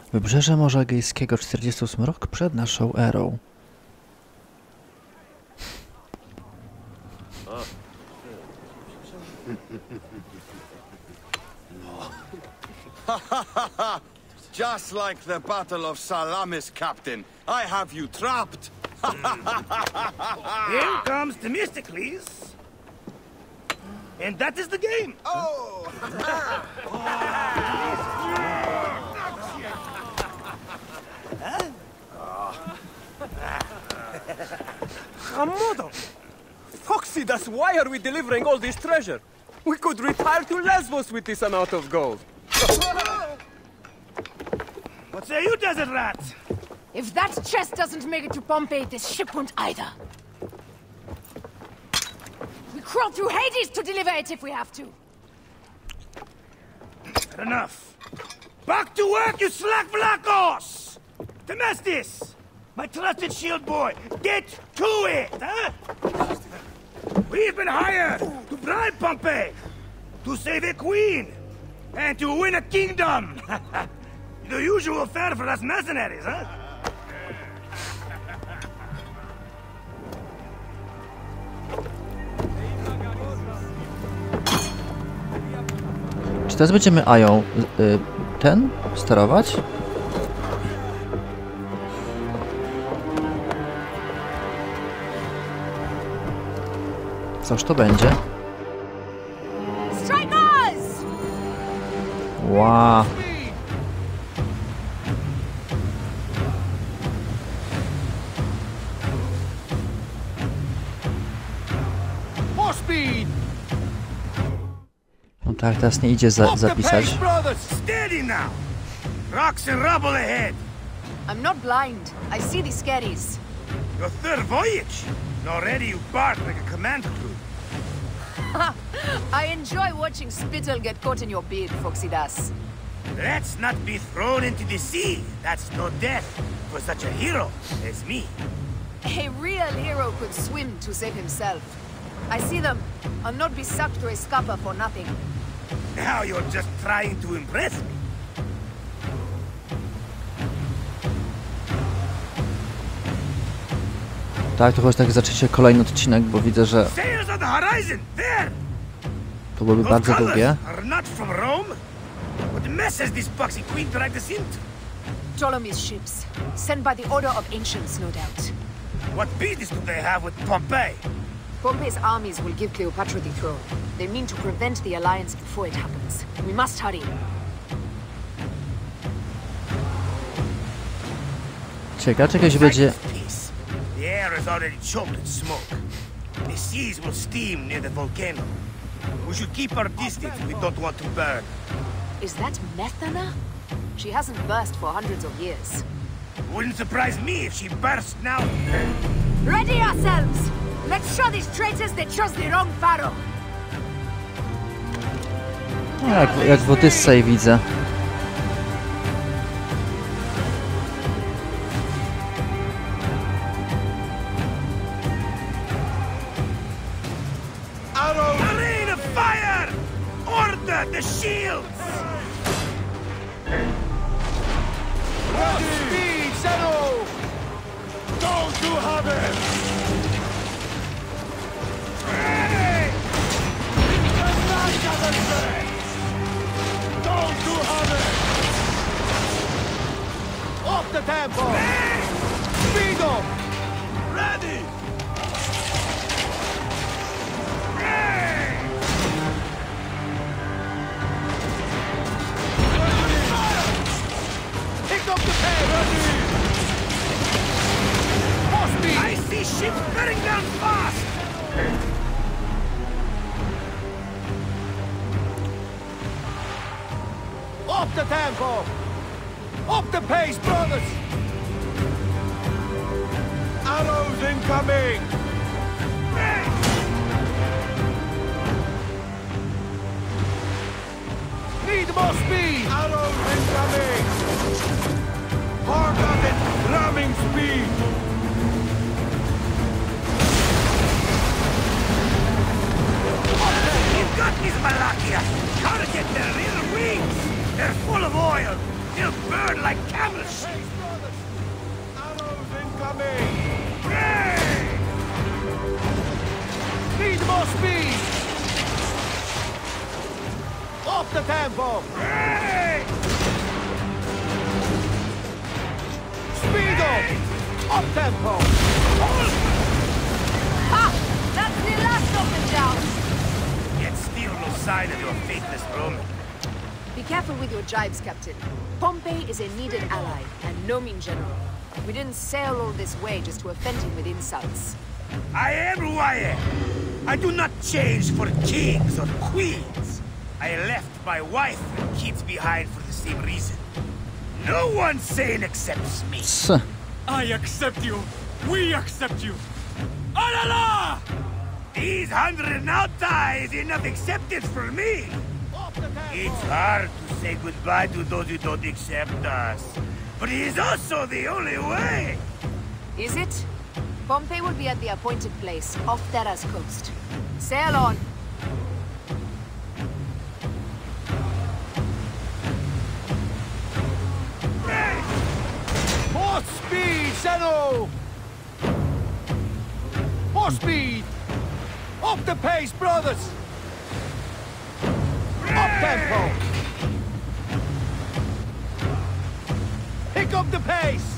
Wybrzeże Morza Egejskiego, 48 rok przed naszą erą. Just like the Battle of Salamis, Captain. I have you trapped. Here comes Themistocles. And that is the game. Oh! Amodo! Phoxidas, why are we delivering all this treasure? We could retire to Lesbos with this amount of gold. What say you, desert rat? If that chest doesn't make it to Pompeii, this ship won't either. We crawl through Hades to deliver it if we have to. Enough. Back to work, you slack Vlachos! Themestis! My trusted shield boy, get to it, huh? We've been hired to bribe Pompey, to save a queen, and to win a kingdom. The usual fare for us mercenaries, huh? Czy teraz będziemy Ają ten sterować? Coż to będzie? Strikers! Wow. No tak, teraz nie idzie zapisać. Steady now! Rocks and rubble ahead! I'm not blind. I see the scaries. Your third voyage! And already you bark like a command crew. I enjoy watching spittle get caught in your beard, Phoxidas. Let's not be thrown into the sea. That's no death for such a hero as me. A real hero could swim to save himself. I see them. I'll not be sucked to a scupper for nothing. Now you're just trying to impress me. Tak, to chodzi tak zaczęcie kolejny odcinek, bo widzę, że Sails on the horizon, there! to byłyby Those bardzo colors długie. are not from Rome. What mess has this boxy queen dragged us into? Ptolemy's ships, sent by the Order of Ancients, no doubt. What business do they have with Pompey? Pompey's armies will give Cleopatra the throne. They mean to prevent the alliance before it happens. We must hurry. Ciekawe, czy jakieś będzie... Peace. The air is already choked with smoke. The seas will steam near the volcano. We should keep our distance if we don't want to burn. Is that Methana? She hasn't burst for hundreds of years. Wouldn't surprise me if she burst now. Ready ourselves! Let's show these traitors they chose the wrong pharaoh! No, jak w Odyssey widzę. A rain of fire! Order the shields! Speed, Shadow! Don't you have it! Ready! Don't you have it! Off the tempo! Speed up! Ready! Pick up the pace! More speed! I see ships bearing down fast! Up the tempo! Up the pace, brothers! Arrows incoming! Need more speed! Arrows incoming! Forgotten ramming speed! You've got these Malakia! Gotta get their little wings! They're full of oil! They'll burn like candles! tempo! Hey! Speedo! Up tempo! Ha! That's the last of the joust! Yet still no sign of your faithless Roman. Be careful with your jibes, Captain. Pompey is a needed ally, and no mean general. We didn't sail all this way just to offend him with insults. I am who I am. I do not change for kings or queens. I left my wife and kids behind for the same reason. No one sane accepts me. I accept you. We accept you. Alala! These 100 nauta is enough acceptance for me. It's hard to say goodbye to those who don't accept us. But it is also the only way. Is it? Pompey will be at the appointed place, off Terra's coast. Sail on. More speed, Zeno! More speed! Up the pace, brothers! Up tempo! Pick up the pace!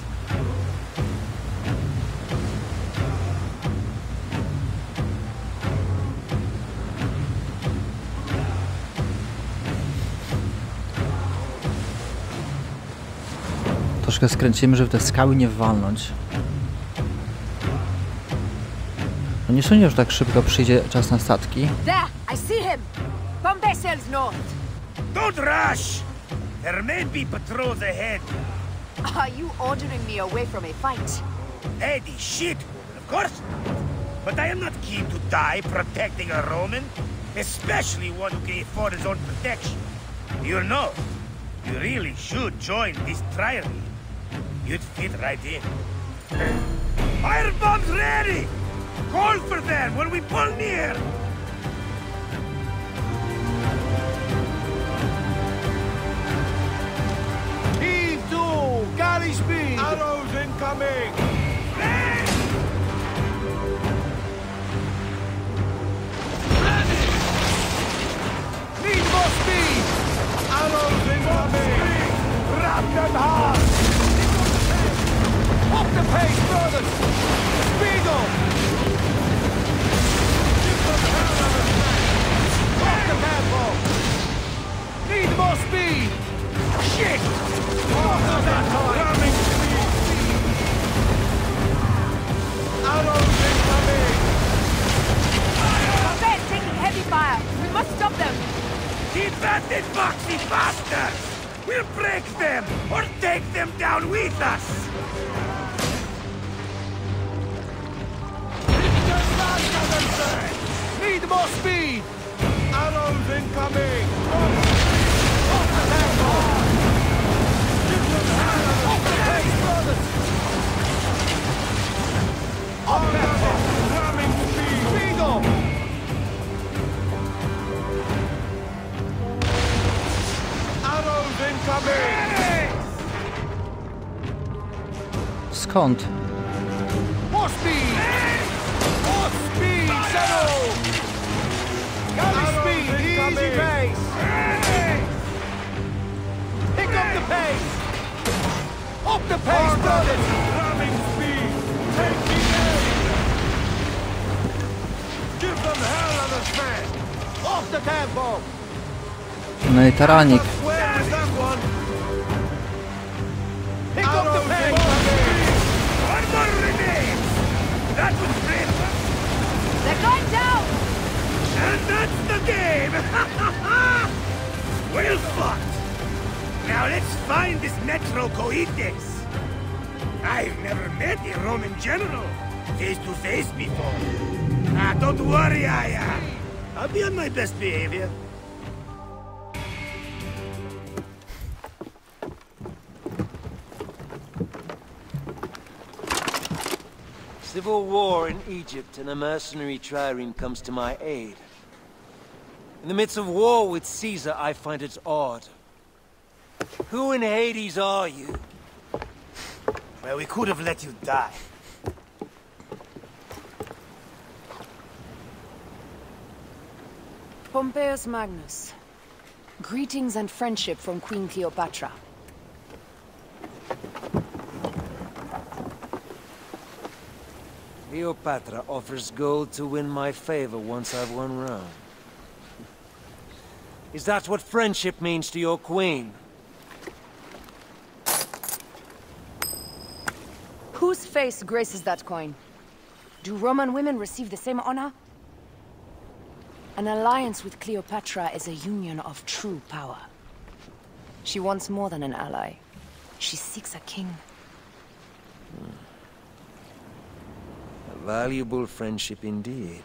Troszkę skręcimy, żeby te skały nie walnąć. No nie sądzę, że tak szybko przyjdzie czas na statki. There! I see him! Pompey sails north. Don't rush! There may be patrols ahead. Are you ordering me away from a fight? Eddie, shit! Of course! But I am not keen to die protecting a Roman, especially one who can afford his own protection. You know, you really should join this triary. You'd fit right in. Fire bombs ready! Call for them when we pull near! Heave to! Galley speed! Arrows incoming! Need more speed! Arrows incoming! Wrap them hard! Up the pace, brothers! Speed up! Up the tempo! Need more speed! Shit! What that time? Arrows incoming! Pompey is taking heavy fire. We must stop them. Keep at it, boxy bastards! We'll break them, or take them down with us! Need more speed! Arrows incoming! Off the tempo! Off the pace, brothers! Off tempo! Ramming speed! Speed up! Arrows incoming! Skąd? More speed! More speed, Zeno! Galley speed, easy pace! Pick up the pace! Up the pace, brothers! Ramming speed! Taking aim! Give them hell on the smash! Off the tempo! No i taranik. Where is that one? Pick up the pace! One more remains! That was great! They're going down. And that's the game! Well fought! Now let's find this Metro Coites. I've never met a Roman general face to face before. Ah, don't worry, I'll be on my best behavior. Civil war in Egypt and a mercenary trireme comes to my aid. In the midst of war with Caesar, I find it odd. Who in Hades are you? Well, we could have let you die. Pompeius Magnus. Greetings and friendship from Queen Cleopatra. Cleopatra offers gold to win my favor once I've won Rome. Is that what friendship means to your queen? Whose face graces that coin? Do Roman women receive the same honor? An alliance with Cleopatra is a union of true power. She wants more than an ally. She seeks a king. A valuable friendship indeed.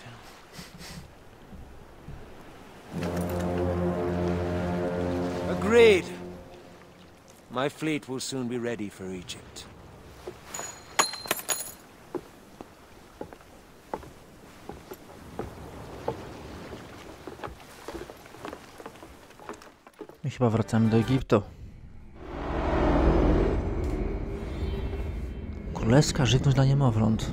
Agreed. My fleet will soon be ready for Egypt. I chyba wracamy do Egiptu. Królewska żywność dla niemowląt.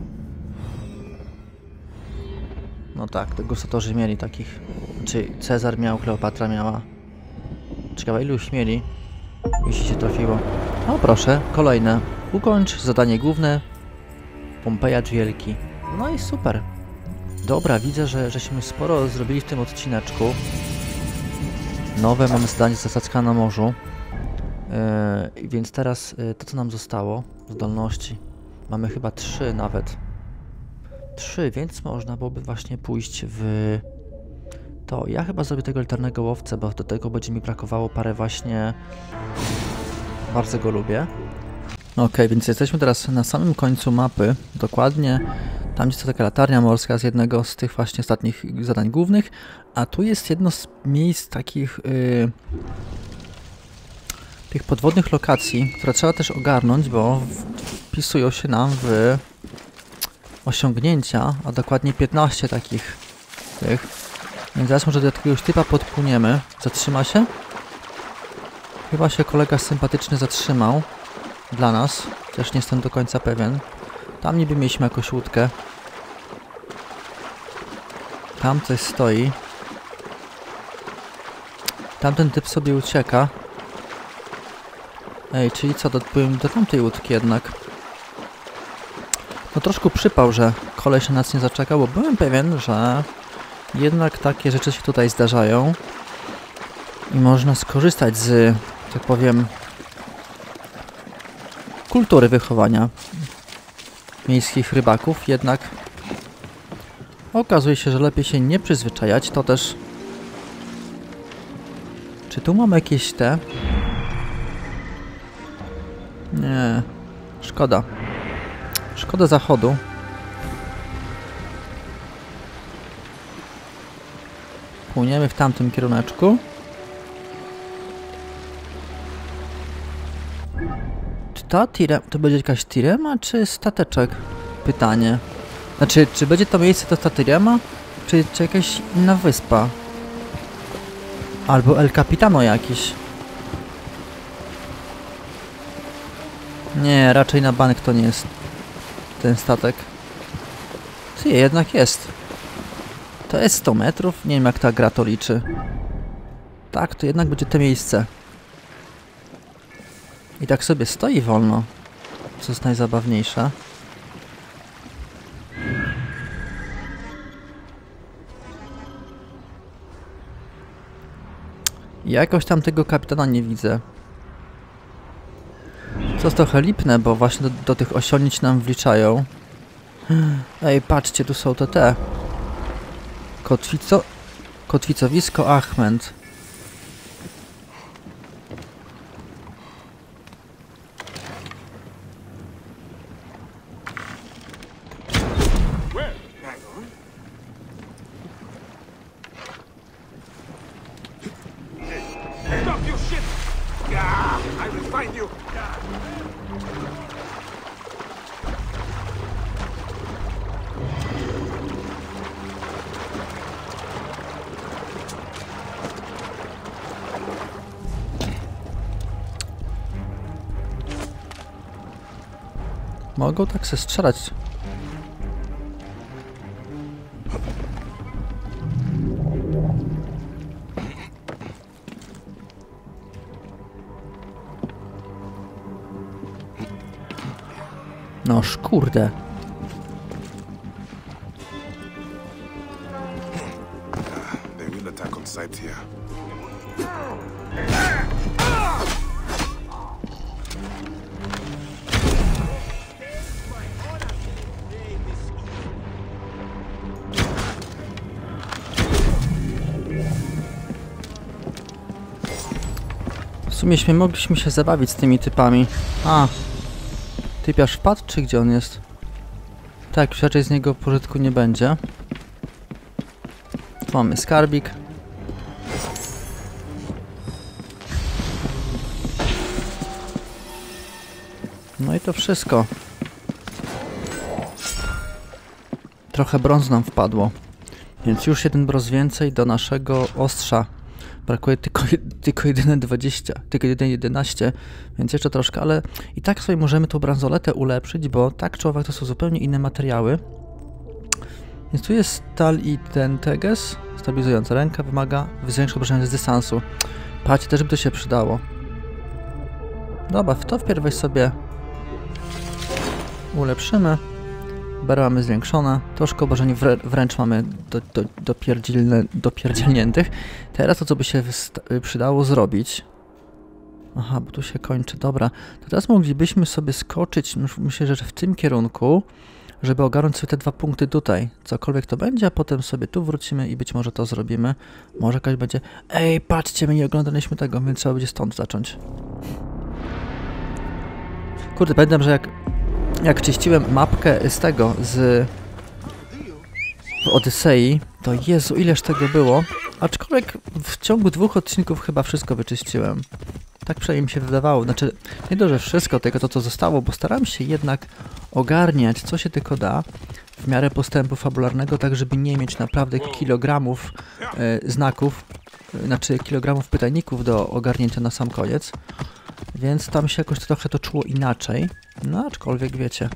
No tak, te gustatorzy mieli takich. Czy Cezar miał, Kleopatra miała. Ciekawe, ilu już mieli, jeśli się trafiło. No proszę, kolejne. Ukończ zadanie główne. Pompejacz wielki. No i super. Dobra, widzę, żeśmy sporo zrobili w tym odcineczku. Nowe mamy zadanie zasadzka na morzu. Więc teraz to, co nam zostało, zdolności. Mamy chyba 3 nawet. 3, więc można byłoby właśnie pójść w to. Ja chyba zrobię tego elitarnego łowcę, bo do tego będzie mi brakowało parę właśnie. Bardzo go lubię. Okej, więc jesteśmy teraz na samym końcu mapy. Dokładnie tam jest to taka latarnia morska z jednego z tych właśnie ostatnich zadań głównych. A tu jest jedno z miejsc takich tych podwodnych lokacji, które trzeba też ogarnąć, bo wpisują się nam w osiągnięcia, a dokładnie 15 takich tych. Więc zaraz może do jakiegoś typa podpłyniemy. Zatrzyma się? Chyba się kolega sympatyczny zatrzymał dla nas. Też nie jestem do końca pewien. Tam niby mieliśmy jakąś łódkę. Tam coś stoi. Tamten typ sobie ucieka. Ej, czyli co, dopłynąłem do tamtej łódki jednak. No troszkę przypał, że koleś na nas nie zaczekał, bo byłem pewien, że jednak takie rzeczy się tutaj zdarzają. I można skorzystać z, tak powiem, kultury wychowania miejskich rybaków. Jednak okazuje się, że lepiej się nie przyzwyczajać. To też... Czy tu mamy jakieś te... Nie, szkoda. Szkoda zachodu. Płyniemy w tamtym kieruneczku. Czy ta tirema, to będzie jakaś tirema, czy stateczek? Pytanie. Znaczy, czy będzie to miejsce to ta tirema, czy jakaś inna wyspa? Albo El Capitano jakiś. Nie, raczej na bank to nie jest ten statek. Ty, jednak jest. To jest 100 metrów? Nie wiem, jak ta gra to liczy. Tak, to jednak będzie to miejsce. I tak sobie stoi wolno. Co jest najzabawniejsze. Jakoś tam tego kapitana nie widzę. Co jest trochę lipne, bo właśnie do tych osiągnięć nam wliczają. Ej, patrzcie, tu są te. Kotwicowisko Ahmed. Stop your ship! Yeah, I will find you! Mogą tak se strzelać. Noż kurde. They will attack on sight here. W sumie mogliśmy się zabawić z tymi typami. A, typiarz wpadł, czy gdzie on jest? Tak, już raczej z niego pożytku nie będzie. Tu mamy skarbik. No i to wszystko. Trochę brązu nam wpadło. Więc już jeden brąz więcej do naszego ostrza. Brakuje tylko jedyne 20, tylko jedyne 11, więc jeszcze troszkę, ale i tak sobie możemy tą bransoletę ulepszyć, bo tak czy owak to są zupełnie inne materiały. Więc tu jest stal i ten teges, stabilizująca ręka, wymaga zwiększenia obrażenia z dystansu. Patrzcie, też by to się przydało. Dobra, to wpierw weź sobie ulepszymy. Berę mamy zwiększone, troszkę obrażeń wręcz mamy dopierdzielniętych. Teraz to, co by się przydało zrobić... Aha, bo tu się kończy, dobra. To teraz moglibyśmy sobie skoczyć, myślę, że w tym kierunku, żeby ogarnąć sobie te 2 punkty tutaj. Cokolwiek to będzie, a potem sobie tu wrócimy i być może to zrobimy. Może jakaś będzie... Ej, patrzcie, my nie oglądaliśmy tego, więc trzeba będzie stąd zacząć. Kurde, pamiętam, że jak czyściłem mapkę z tego, w Odysei, to Jezu, ileż tego było. Aczkolwiek w ciągu 2 odcinków chyba wszystko wyczyściłem. Tak przynajmniej mi się wydawało. Znaczy, nie to, że wszystko, tylko to, co zostało, bo staram się jednak ogarniać, co się tylko da, w miarę postępu fabularnego, tak żeby nie mieć naprawdę kilogramów znaków, znaczy kilogramów pytajników do ogarnięcia na sam koniec. Więc tam się jakoś trochę to czuło inaczej. No, aczkolwiek wiecie.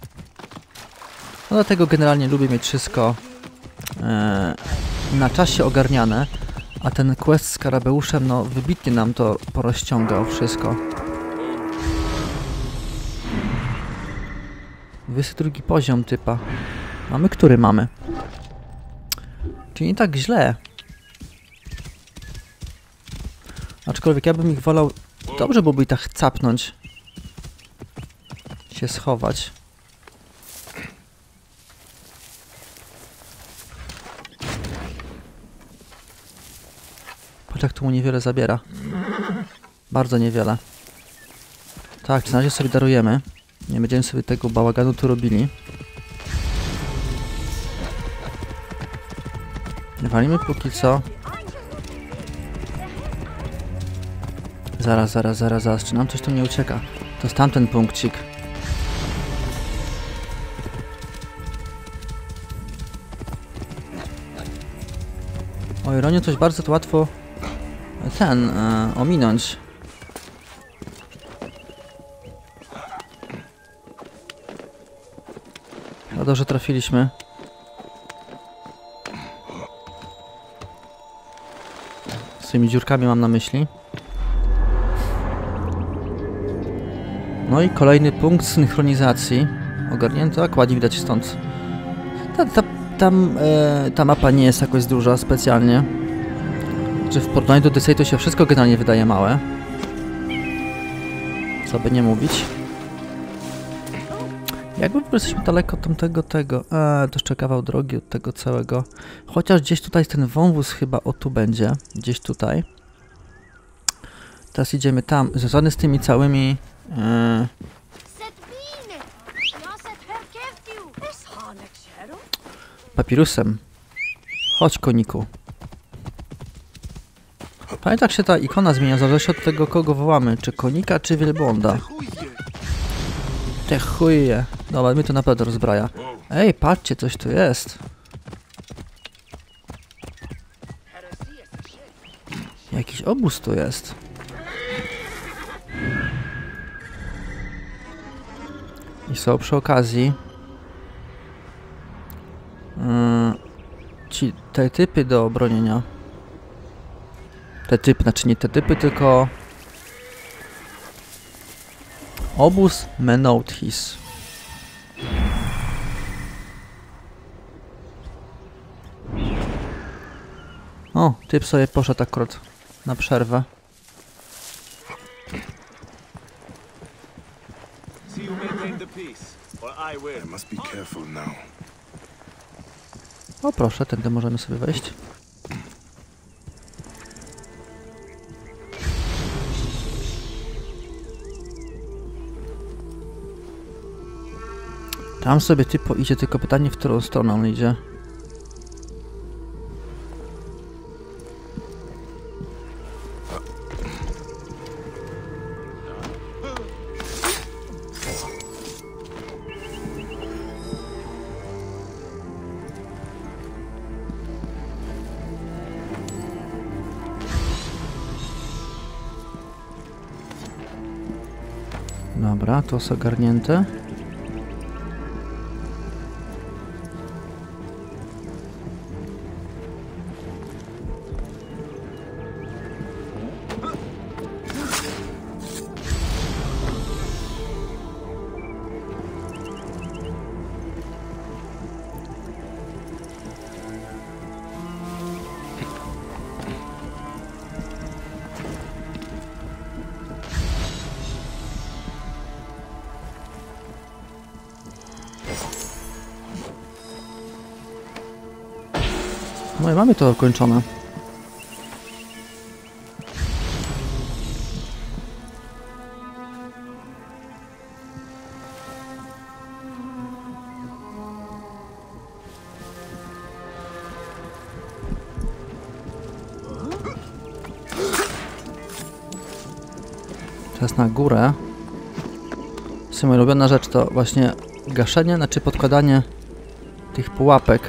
No dlatego generalnie lubię mieć wszystko na czasie ogarniane. A ten quest z Skarabeuszem, no wybitnie nam to porozciągał wszystko. 22 poziom typa. Mamy który mamy? Czyli nie tak źle. Aczkolwiek ja bym ich wolał... Dobrze byłoby i tak capnąć. Się schować. Patrz jak tu mu niewiele zabiera. Bardzo niewiele. Tak, na razie sobie darujemy. Nie będziemy sobie tego bałaganu tu robili. Walimy póki co. Zaraz. Czy nam coś tu nie ucieka? To jest tamten punkcik. O ironię, coś bardzo to łatwo ominąć. No dobrze trafiliśmy. Z tymi dziurkami mam na myśli. No i kolejny punkt synchronizacji. Ogarnięto, jak ładnie widać stąd. Ta mapa nie jest jakoś duża specjalnie. Że w porównaniu do Odyssey to się wszystko generalnie wydaje małe. Co by nie mówić. Jakby jesteśmy daleko od tamtego to jeszcze kawał drogi od tego całego. Chociaż gdzieś tutaj ten wąwóz chyba tu będzie. Gdzieś tutaj. Teraz idziemy tam, związany z tymi całymi... papirusem. Chodź, koniku. Pamiętaj, jak się ta ikona zmienia, w zależności od tego, kogo wołamy. Czy konika, czy wielbłąda. Te chuje. Dobra, mnie to naprawdę rozbraja. Ej, patrzcie, coś tu jest. Jakiś obóz tu jest. I są przy okazji te typy do bronienia. Te typy, znaczy nie te typy, tylko obóz Menouthis. typ sobie poszedł akurat na przerwę. I must be careful now. O proszę, tędy możemy sobie wejść. Tam sobie typ idzie, tylko pytanie, w którą stronę on idzie. Dobra, to jest ogarnięte. No i mamy to ukończone. Teraz na górę. Moja ulubiona rzecz to właśnie gaszenie, znaczy podkładanie tych pułapek.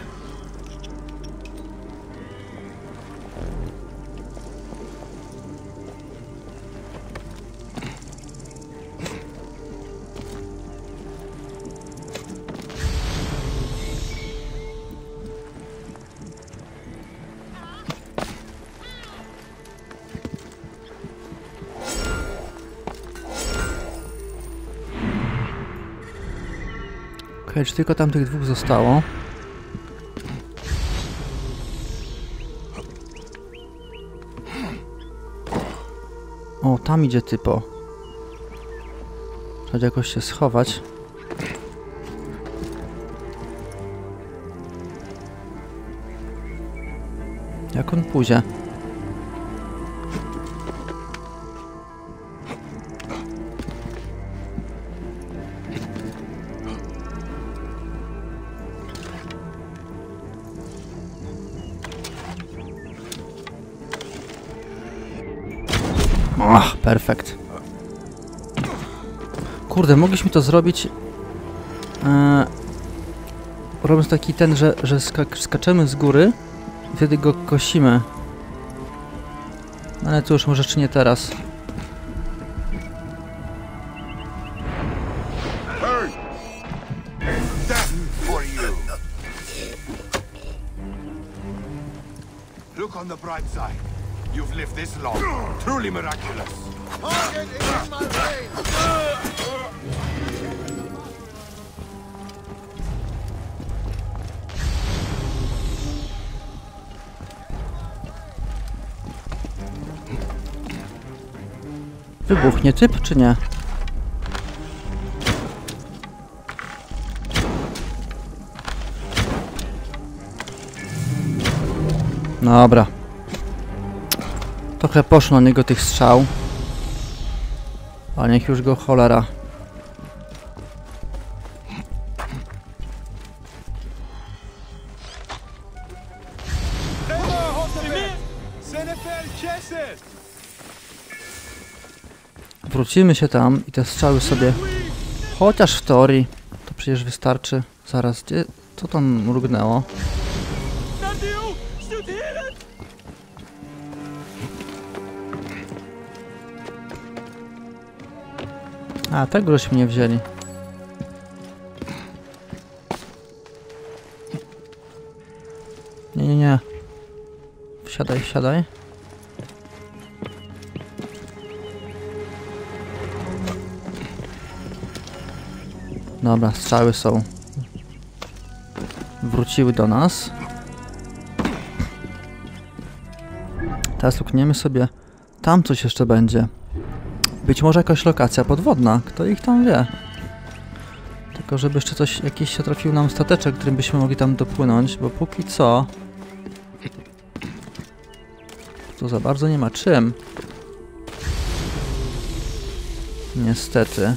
Okej, czy tylko tam tych dwóch zostało? O, tam idzie typo. Trzeba jakoś się schować. Jak on pójdzie? Ach, perfekt. Kurde, mogliśmy to zrobić robiąc taki ten, że skaczemy z góry i wtedy go kosimy. Ale cóż, może jeszcze nie teraz. Look on the bright side. You've lived this long. Truly miraculous. Target is in my range. Wybuchnie typ, czy nie? Dobra. Trochę poszło na niego tych strzał. A niech już go cholera. Wrócimy się tam i te strzały sobie... Chociaż w teorii to przecież wystarczy. Zaraz, gdzie... Co tam mrugnęło? A, tego żeśmy nie wzięli. Nie, nie, nie. Wsiadaj, wsiadaj. Dobra, strzały są. Wróciły do nas. Teraz lukniemy sobie. Tam coś jeszcze będzie. Być może jakaś lokacja podwodna. Kto ich tam wie? Tylko żeby jeszcze coś, jakiś się trafił nam stateczek, którym byśmy mogli tam dopłynąć, bo póki co... Tu za bardzo nie ma czym. Niestety.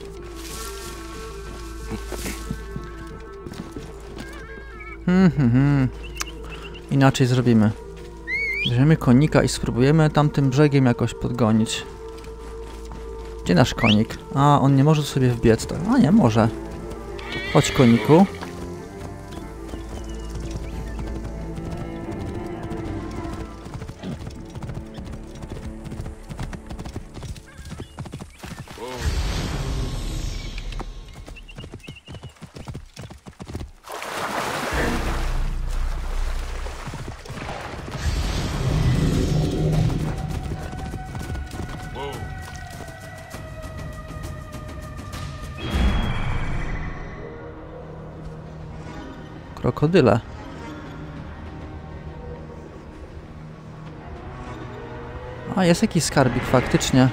Inaczej zrobimy. Weźmiemy konika i spróbujemy tamtym brzegiem jakoś podgonić. Gdzie nasz konik? A, on nie może sobie wbiec. Tak? A nie, może. Chodź, koniku. Krokodyle. A, jest jakiś skarbik, faktycznie.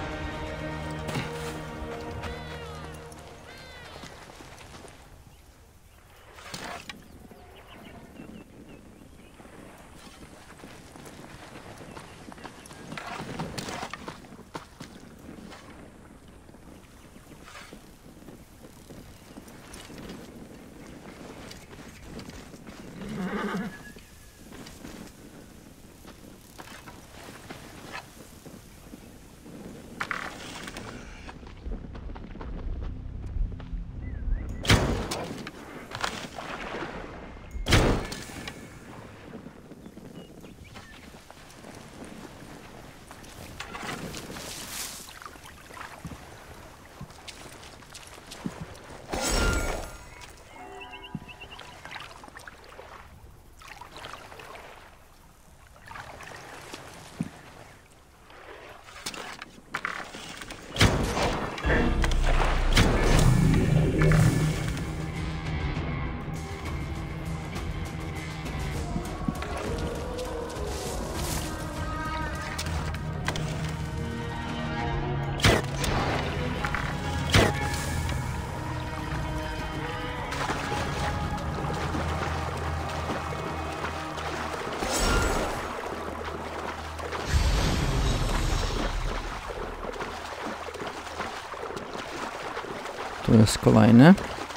Tu jest kolejny.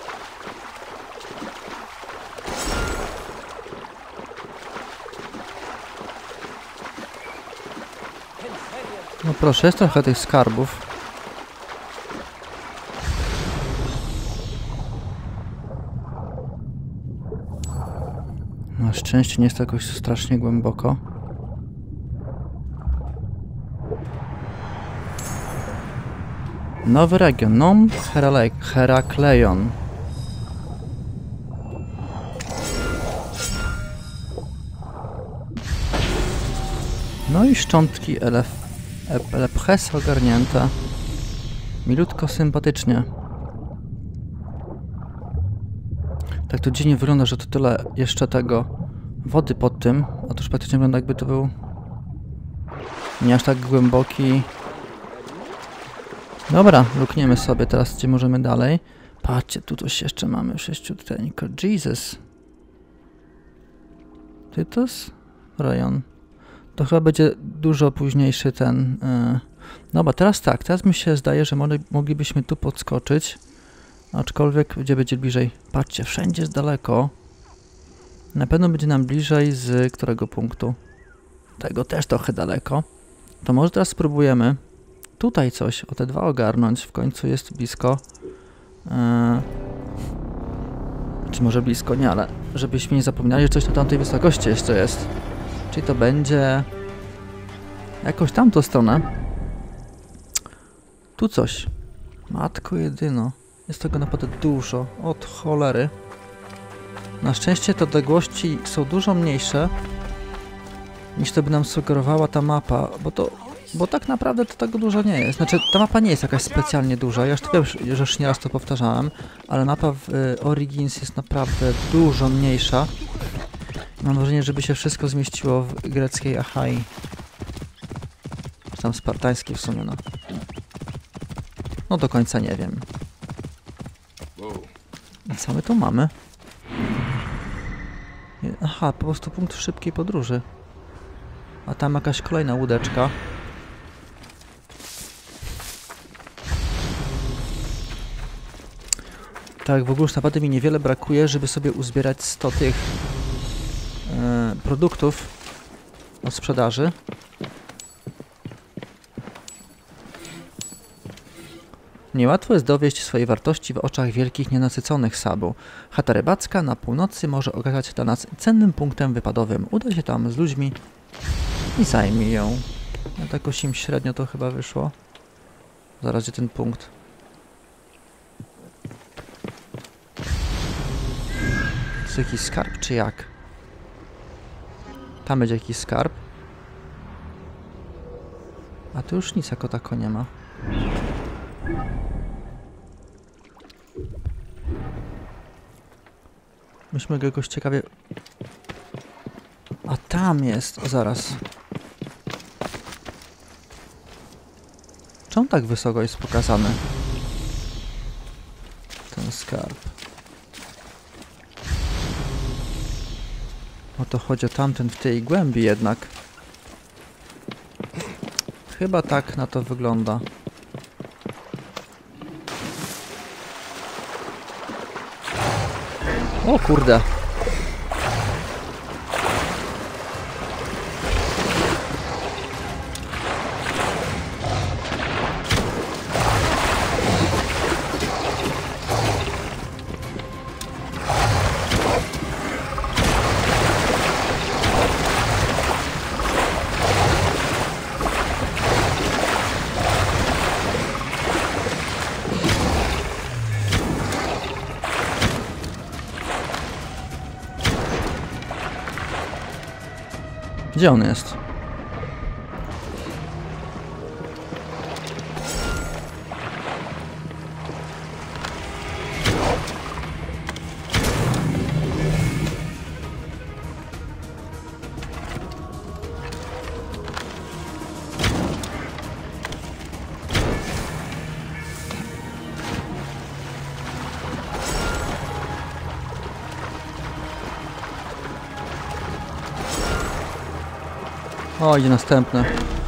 No proszę, jest trochę tych skarbów. Na szczęście nie jest to jakoś strasznie głęboko. Nowy region, Nom Herakleion. No i szczątki Elephes ogarnięte. Milutko, sympatycznie. Tak to dziwnie wygląda, że to tyle jeszcze tego wody pod tym. Otóż praktycznie wygląda, jakby to był nie aż tak głęboki. Dobra, lukniemy sobie teraz, gdzie możemy dalej. Patrzcie, tu coś jeszcze mamy. Sześciuteńko. Jesus. Tytus? Rejon. To chyba będzie dużo późniejszy ten... Dobra, teraz tak. Teraz mi się zdaje, że moglibyśmy tu podskoczyć. Aczkolwiek gdzie będzie bliżej. Patrzcie, wszędzie jest daleko. Na pewno będzie nam bliżej z którego punktu? Tego też trochę daleko. To może teraz spróbujemy tutaj coś, o te dwa ogarnąć. W końcu jest blisko. Czy może blisko? Nie, ale żebyśmy nie zapominali, że coś na tamtej wysokości jeszcze jest. Czyli to będzie jakoś tamtą stronę. Tu coś. Matko jedyno. Jest tego naprawdę dużo. Od cholery. Na szczęście te odległości są dużo mniejsze niż to by nam sugerowała ta mapa, bo tak naprawdę to tego dużo nie jest. Znaczy, ta mapa nie jest jakaś specjalnie duża. Ja już wiem, że już nieraz to powtarzałem, ale mapa w Origins jest naprawdę dużo mniejsza. Mam wrażenie, żeby się wszystko zmieściło w greckiej Achai. tam spartański w sumie, no. No do końca nie wiem. Co my tu mamy? Aha, po prostu punkt szybkiej podróży. A tam jakaś kolejna łódeczka. Tak, w ogóle już naprawdę mi niewiele brakuje, żeby sobie uzbierać 100 tych produktów od sprzedaży. Niełatwo jest dowieść swojej wartości w oczach wielkich, nienasyconych Sabu. Chata rybacka na północy może okazać się dla nas cennym punktem wypadowym. Udaj się tam z ludźmi i zajmij ją. No tak osim średnio to chyba wyszło. Zaraz gdzie ten punkt. To jest jakiś skarb czy jak? Tam będzie jakiś skarb. A tu już nic jako tako nie ma. Myśmy go jakoś ciekawie... A tam jest! O, zaraz. Czemu tak wysoko jest pokazany? Ten skarb. O to chodzi o tamten w tej głębi jednak. Chyba tak na to wygląda. O kurde. Gdzie on jest? O, idzie następne.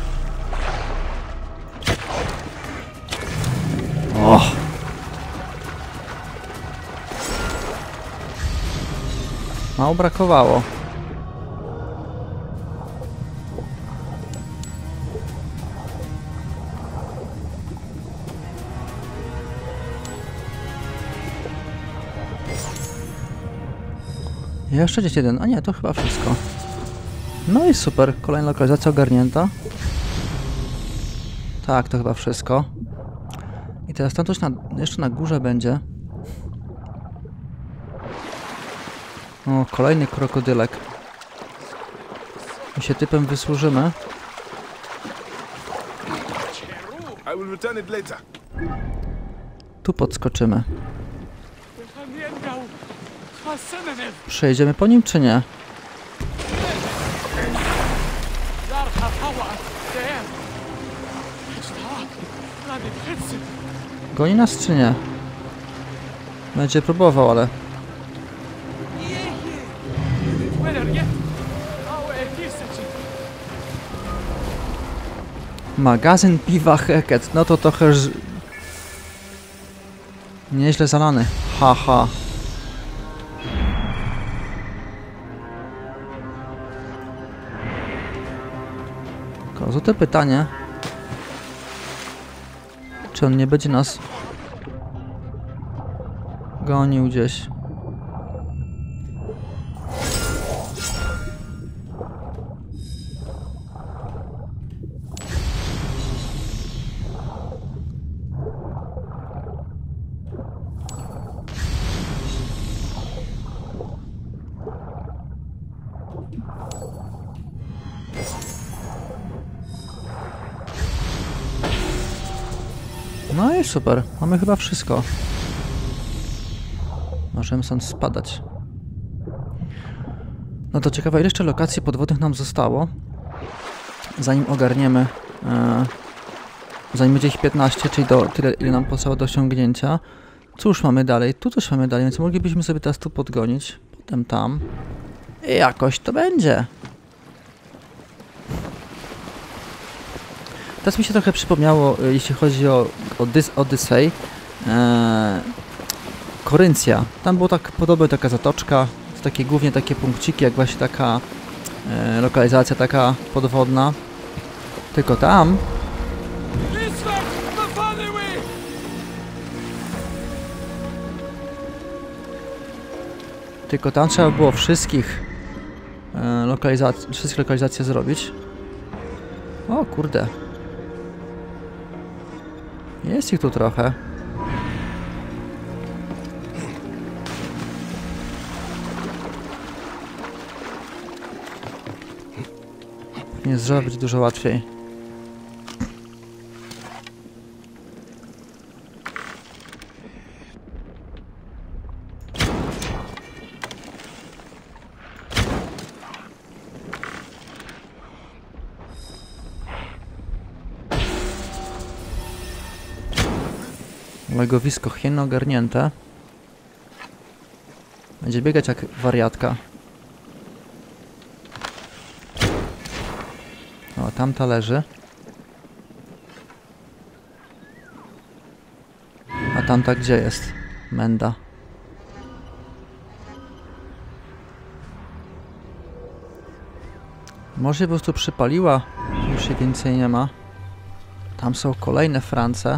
O! Mało brakowało. Jeszcze gdzieś jeden. A nie, to chyba wszystko. No i super, kolejna lokalizacja ogarnięta. Tak, to chyba wszystko. I teraz tam coś jeszcze na górze będzie. O, kolejny krokodylek. My się typem wysłużymy. I will return it later. Tu podskoczymy. Przejdziemy po nim, czy nie? Goni nas, czy nie? Będzie próbował, ale... Magazyn piwa Heket. No to trochę... Nieźle zalany. Haha. Złote pytanie. Czy on nie będzie nas gonił gdzieś? No i super, mamy chyba wszystko. Możemy stąd spadać. No to ciekawe, ile jeszcze lokacji podwodnych nam zostało, zanim ogarniemy Zanim ich 15, czyli do tyle, ile nam potrzeba do osiągnięcia. Cóż mamy dalej? Tu coś mamy dalej, więc moglibyśmy sobie teraz tu podgonić. Potem tam. I jakoś to będzie. Teraz mi się trochę przypomniało, jeśli chodzi o Odyssey. Koryncja. Tam było tak podobnie, taka zatoczka. Takie głównie takie punkciki, jak właśnie taka lokalizacja taka podwodna. Tylko tam trzeba było wszystkie lokalizacje zrobić. O kurde. Jest ich tu trochę. Nie zrobić dużo łatwiej. Legowisko hien ogarnięte. Będzie biegać jak wariatka. O, tamta leży. A tamta gdzie jest? Menda. Może po prostu przypaliła. Już się więcej nie ma. Tam są kolejne France.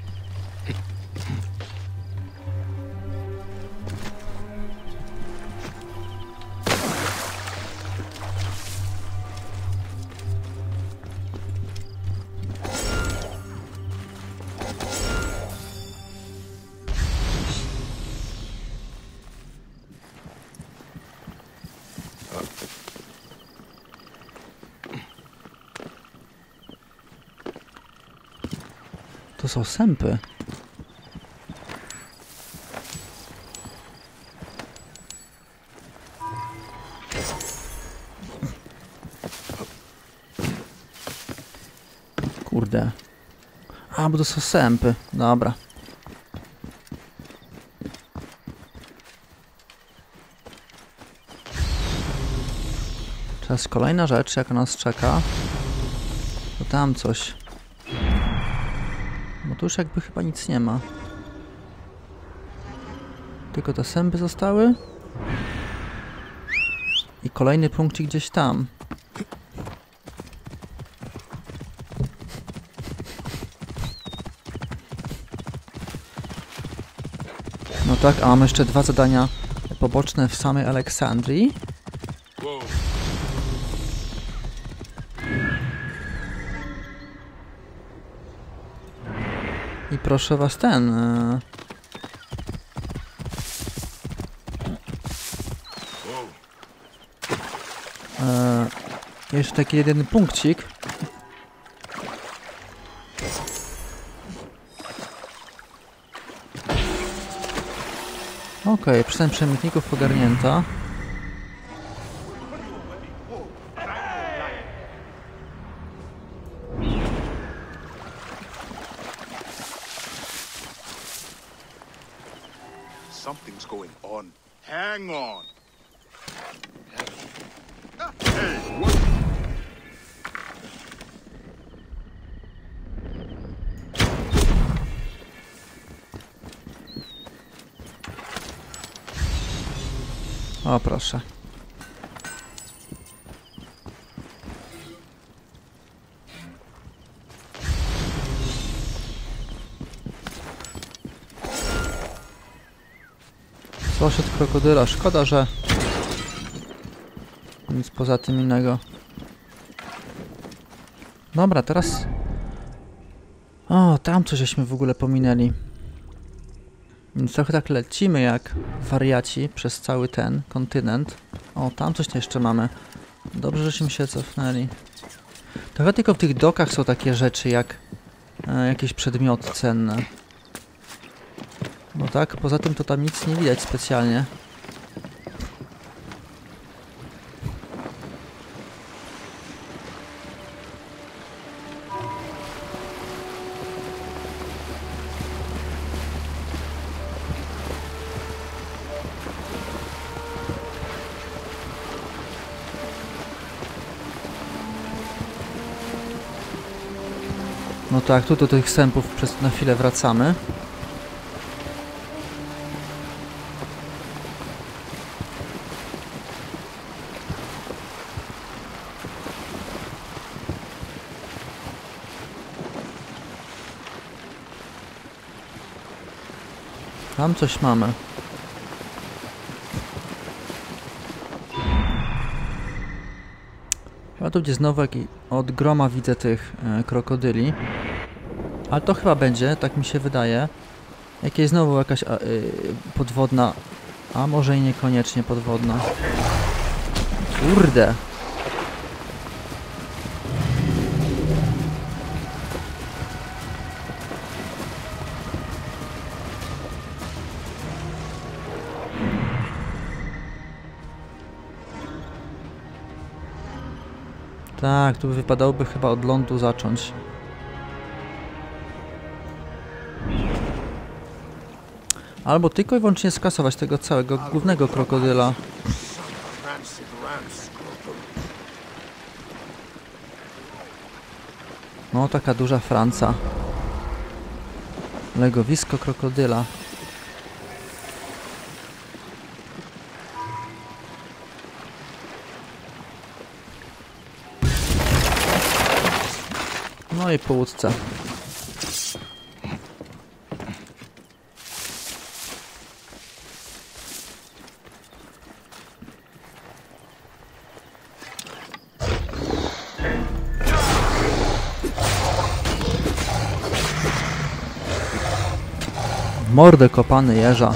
To są sępy. Kurde. A, bo to są sępy. Dobra. Teraz kolejna rzecz, jaka nas czeka. To tam coś. Bo tu już jakby chyba nic nie ma. Tylko te sępy zostały. I kolejny punkcik gdzieś tam. No tak, a mamy jeszcze 2 zadania poboczne w samej Aleksandrii. I proszę was jeszcze taki jeden punkcik. Okej, przystań przemytników ogarnięta. Something's going on. Hang on. Hey, what? O, proszę. Coś od krokodyla. Szkoda, że nic poza tym innego. Dobra, teraz... O, tam coś żeśmy w ogóle pominęli. Więc trochę tak lecimy jak wariaci przez cały ten kontynent. O, tam coś jeszcze mamy. Dobrze, żeśmy się cofnęli. Trochę tylko w tych dokach są takie rzeczy jak jakieś przedmioty cenne. No tak, poza tym to tam nic nie widać specjalnie. No tak, tu do tych sępów przez na chwilę wracamy. Tam coś mamy. Chyba tu gdzie znowu od groma widzę tych krokodyli. Ale to chyba będzie, tak mi się wydaje. Jakieś znowu jakaś podwodna, a może i niekoniecznie podwodna. Kurde. Tak, tu wypadałoby chyba od lądu zacząć. Albo tylko i wyłącznie skasować tego całego głównego krokodyla. No, taka duża Franca. Legowisko krokodyla. No i po łódce. Mordę kopany jeża.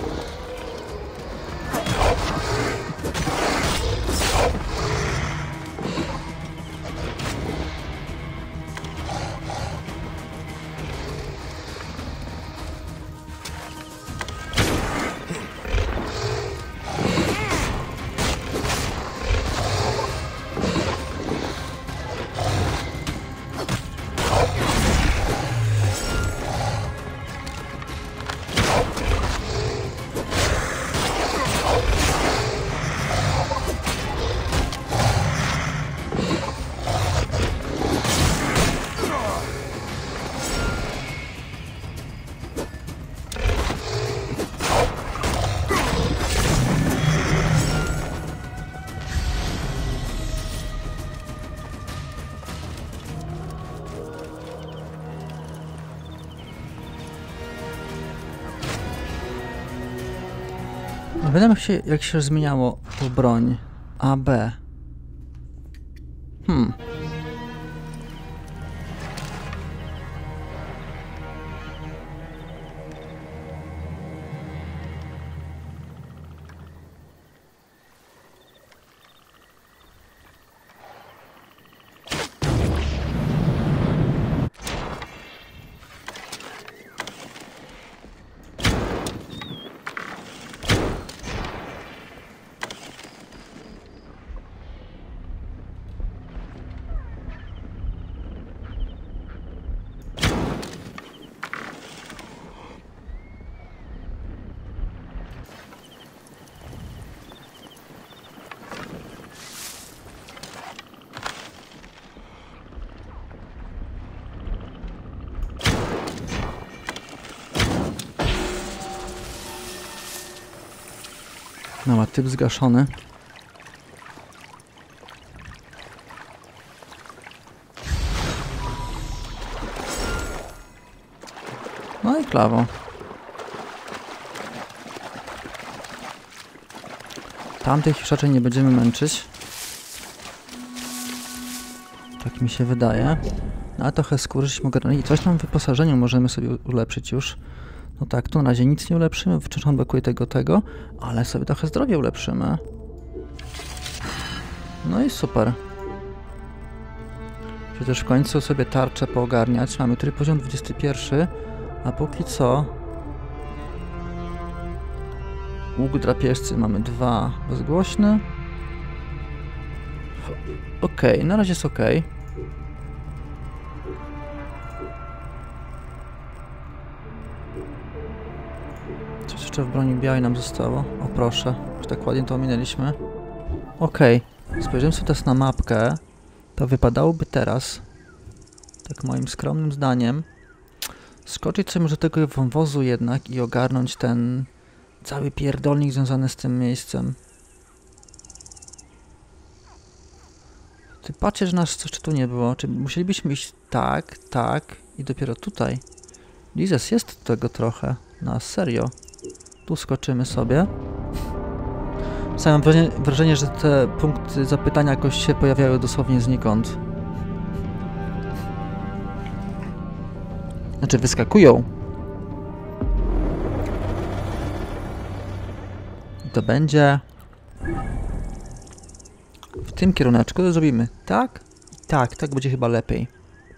Pamiętam jak się zmieniało tą broń. A, B. No, a typ zgaszony. No i klawo. Tamtych już raczej nie będziemy męczyć. Tak mi się wydaje. No a trochę skóry mogę... I coś tam w wyposażeniu możemy sobie ulepszyć już. No tak, tu na razie nic nie ulepszymy, wciąż on brakuje tego, ale sobie trochę zdrowie ulepszymy. No i super. Przecież w końcu sobie tarczę poogarniać. Mamy tutaj poziom 21, a póki co... Łuk drapieżcy mamy 2 bezgłośny. Okej, na razie jest okej. Coś jeszcze w broni białej nam zostało. O proszę, już tak ładnie to ominęliśmy. Okej, spojrzymy sobie teraz na mapkę. To wypadałoby teraz tak moim skromnym zdaniem, skoczyć sobie może do tego wąwozu jednak i ogarnąć ten cały pierdolnik związany z tym miejscem. Ty patrzcie, że nas coś tu nie było. Czy musielibyśmy iść tak, tak i dopiero tutaj? Jesus, jest tego trochę. Na serio. Tu skoczymy sobie. Sam mam wrażenie, że te punkty zapytania jakoś się pojawiały dosłownie znikąd. Znaczy wyskakują. I to będzie... w tym kieruneczku to zrobimy tak i tak. Tak będzie chyba lepiej.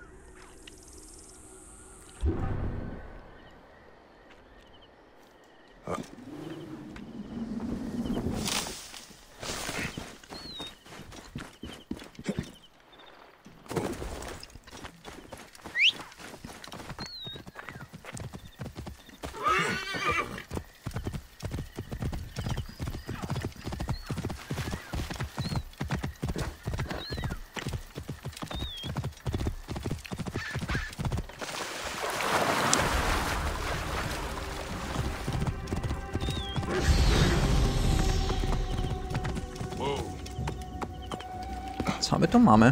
Co my tu mamy?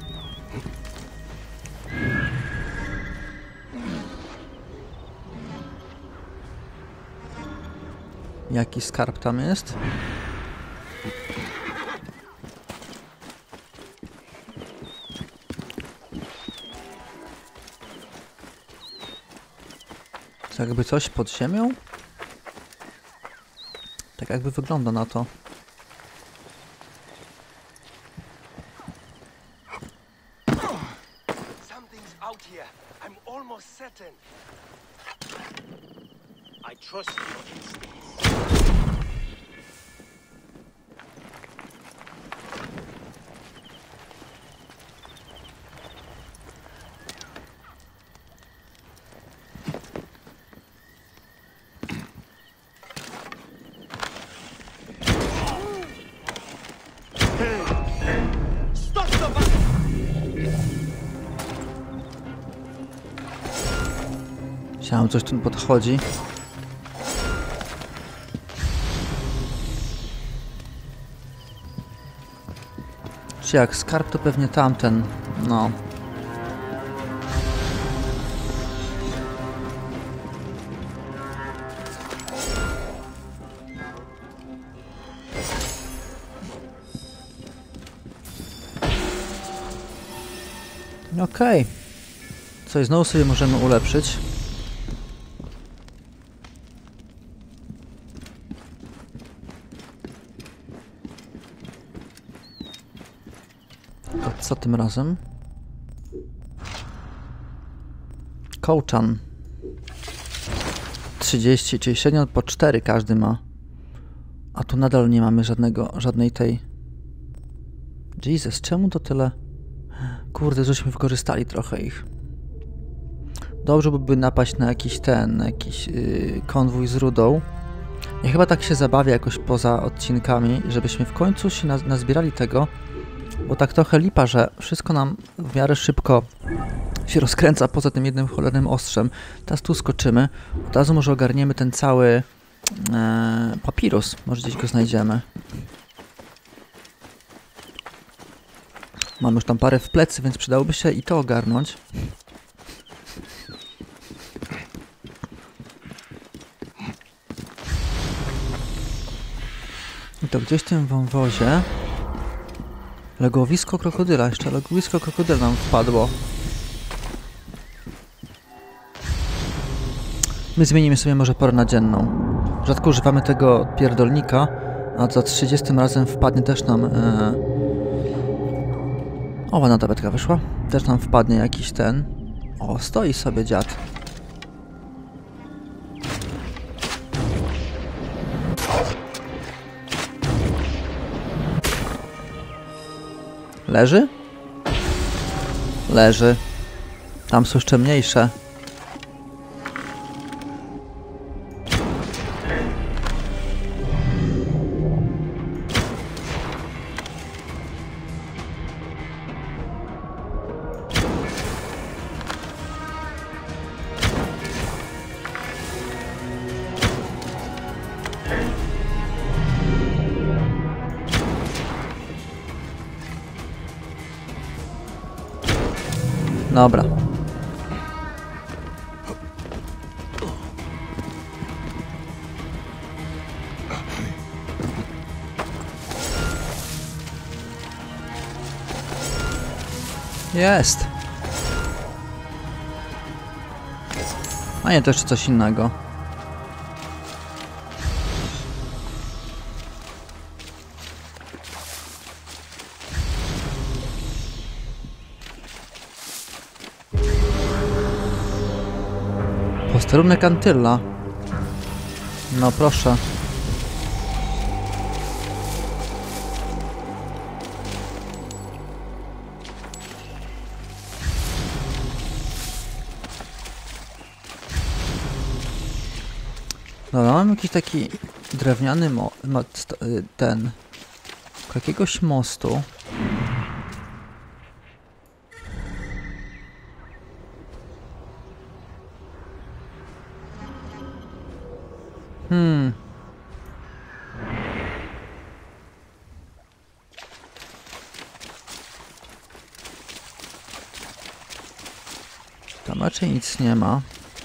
Jaki skarb tam jest? To jakby coś pod ziemią? Tak jakby wygląda na to. I trust your instincts. Stop the back! Myślałem, coś tu podchodzi. Czy jak skarb, to pewnie tamten. No. Okej. Coś znowu sobie możemy ulepszyć. To co tym razem? Kołczan. 30, czyli średnio po 4 każdy ma. A tu nadal nie mamy żadnej tej... Jesus, czemu to tyle? Kurde, żeśmy wykorzystali trochę ich. Dobrze byłoby napaść na jakiś konwój z rudą. Ja chyba tak się zabawię jakoś poza odcinkami, żebyśmy w końcu się nazbierali tego, bo tak trochę lipa, że wszystko nam w miarę szybko się rozkręca poza tym jednym cholernym ostrzem. Teraz tu skoczymy. Od razu może ogarniemy ten cały papirus. Może gdzieś go znajdziemy. Mam już tam parę w plecy, więc przydałoby się i to ogarnąć. I to gdzieś w tym wąwozie legowisko krokodyla. Jeszcze legowisko krokodyla nam wpadło. My zmienimy sobie może porę na dzienną. Rzadko używamy tego pierdolnika, a za 30 razem wpadnie też nam... O, ładna tabletka wyszła. Też nam wpadnie jakiś ten... O, stoi sobie dziad. Leży? Leży. Tam są jeszcze mniejsze. Dobra. Jest. A nie, to jeszcze coś innego. Posterunek Antylla. No proszę. Dobra, mam jakiś taki drewniany ten jakiegoś mostu. Tam raczej nic nie ma.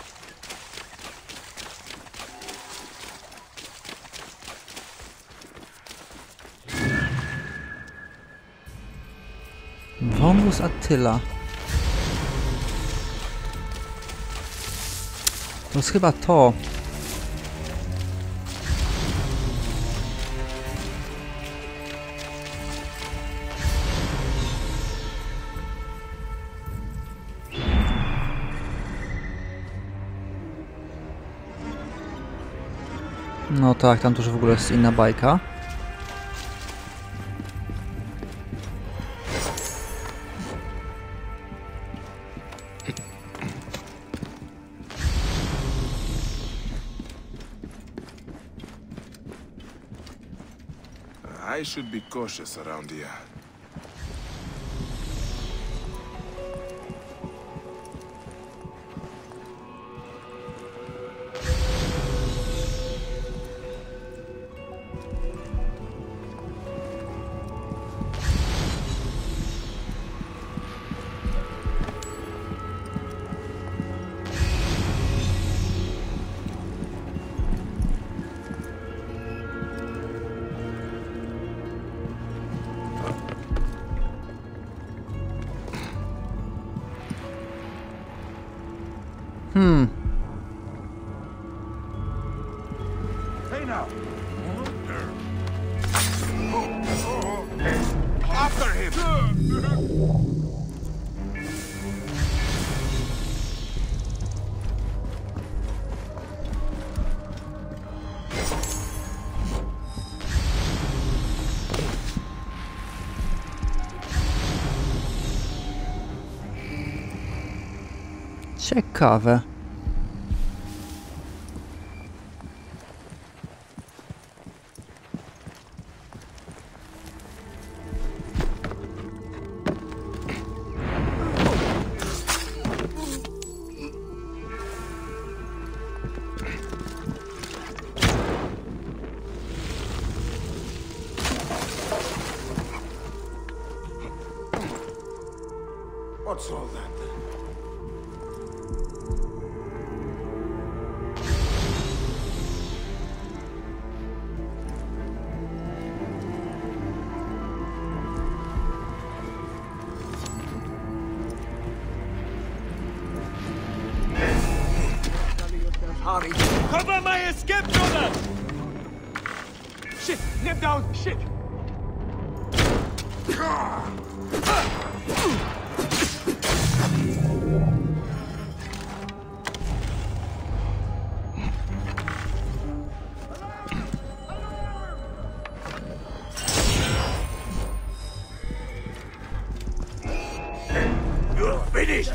Wąwóz Attyla. To jest chyba to. No tak, tam też w ogóle jest inna bajka. I should be cautious around here. Hey now. After him. Ciekawe. What's all that? Hurry. Cover my escape, brother! Shit! Get down! Shit! You're finished!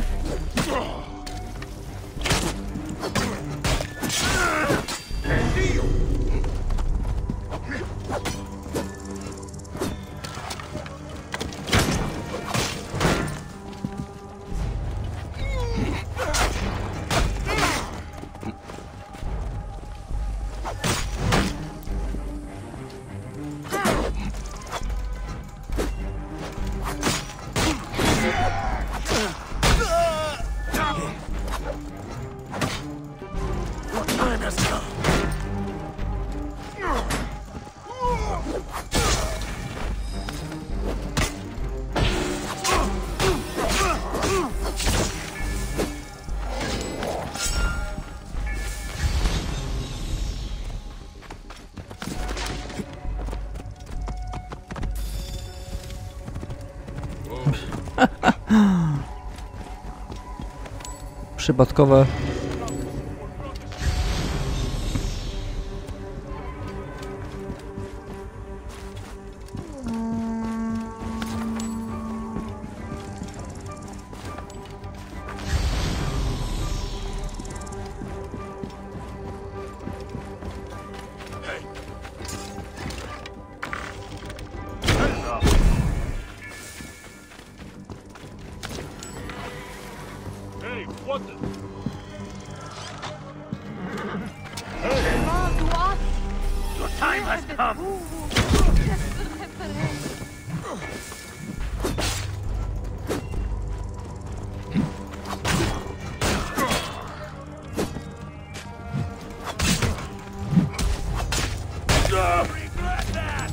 przypadkowe. Your time has come! Regret that!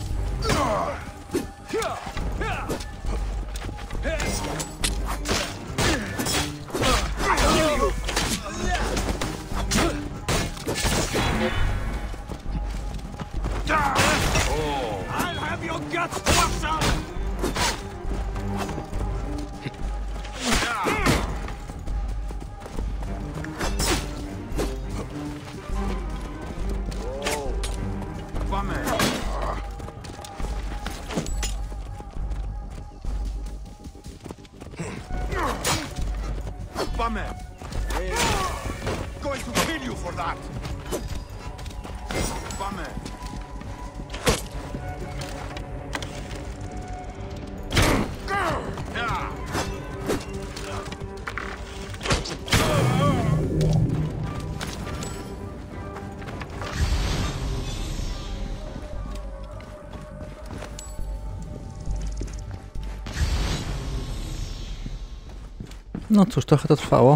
I'll have your guts washed out! Bummer! Going to kill you for that! Bummer! No cóż, trochę to trwało.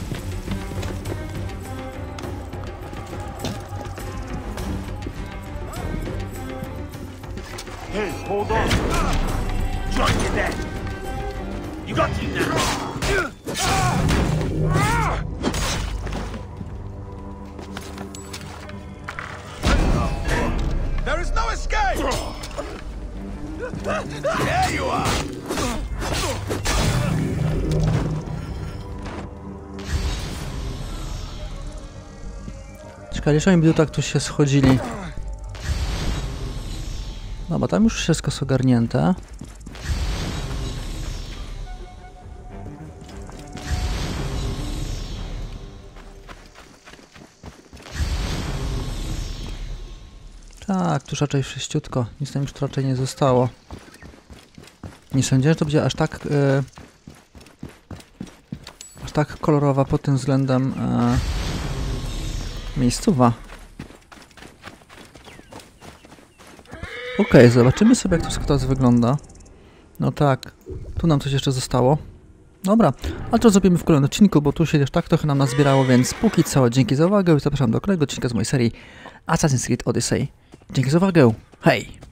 Hey, hold on! Join me then! You got him now! There is no escape! There you are! Czekaj, jeszcze oni by tak tu się schodzili. Dobra, tam już wszystko jest ogarnięte. Tak, tu już raczej wszyściutko. Nic tam już tu raczej nie zostało. Nie sądziłem, że to będzie aż tak kolorowa pod tym względem miejscowa. Okej, zobaczymy sobie, jak to wszystko teraz wygląda. No tak, tu nam coś jeszcze zostało. Dobra, ale to zrobimy w kolejnym odcinku, bo tu się też tak trochę nam nazbierało, więc póki co dzięki za uwagę i zapraszam do kolejnego odcinka z mojej serii Assassin's Creed Odyssey. Dzięki za uwagę, hej!